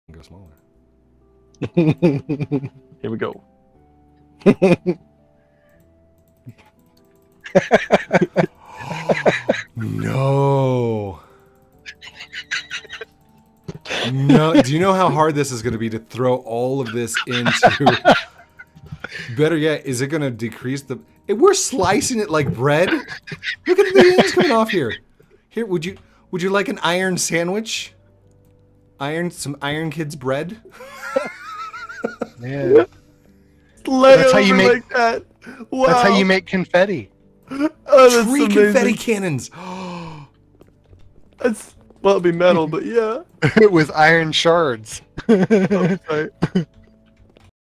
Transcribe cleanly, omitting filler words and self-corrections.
Go smaller. Here we go. No. No. Do you know how hard this is going to be to throw all of this into? Better yet, is it going to decrease the? We're slicing it like bread. Look at the ends coming off here. Here, would you like an iron sandwich? Some Iron Kids bread. Yeah. That's how you make like that. Wow. That's how you make confetti. Oh, that's Three amazing. confetti cannons. That's, well, it'll be metal, but yeah. With iron shards. Right.